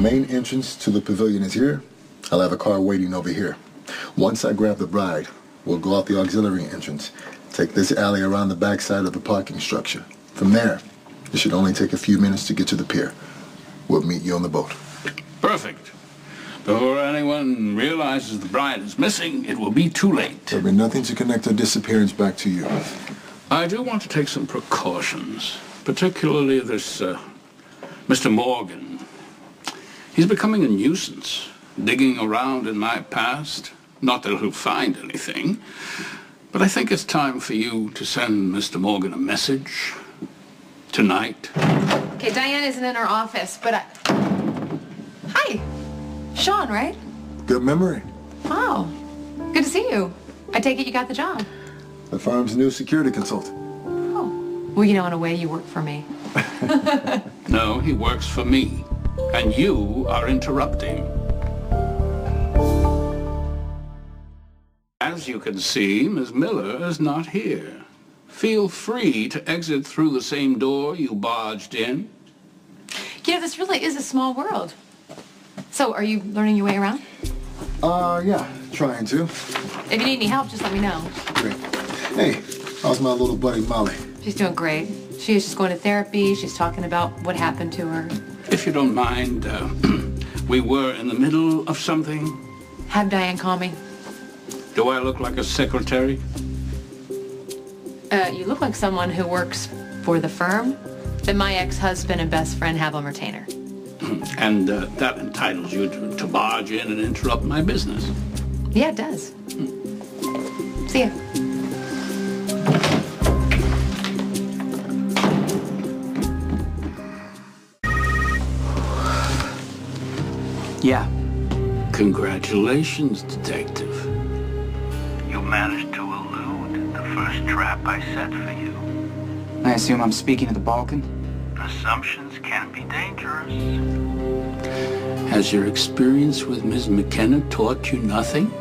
Main entrance to the pavilion is here. I'll have a car waiting over here. Once I grab the bride, we'll go out the auxiliary entrance, take this alley around the backside of the parking structure. From there, it should only take a few minutes to get to the pier. We'll meet you on the boat. Perfect. Before anyone realizes the bride is missing, it will be too late. There'll be nothing to connect her disappearance back to you. I do want to take some precautions, particularly this, Mr. Morgan. He's becoming a nuisance, digging around in my past. Not that he'll find anything, but I think it's time for you to send Mr. Morgan a message tonight. Okay, Diane isn't in her office, but Hi. Sean, right? Good memory. Wow. Good to see you. I take it you got the job. The firm's new security consultant. Oh. Well, you know, in a way, you work for me. No, he works for me. And you are interrupting. As you can see, Miss Miller is not here. Feel free to exit through the same door you barged in. You know, this really is a small world. So, are you learning your way around? Yeah, trying to. If you need any help, just let me know. Great. Hey, how's my little buddy Molly? She's doing great. She is just going to therapy. She's talking about what happened to her. If you don't mind, we were in the middle of something. Have Diane call me. Do I look like a secretary? You look like someone who works for the firm that my ex-husband and best friend have on retainer. And that entitles you to barge in and interrupt my business. Yeah, it does. See ya. Yeah. Congratulations, Detective. You managed to elude the first trap I set for you. I assume I'm speaking to the Balkan? Assumptions can be dangerous. Has your experience with Ms. McKenna taught you nothing?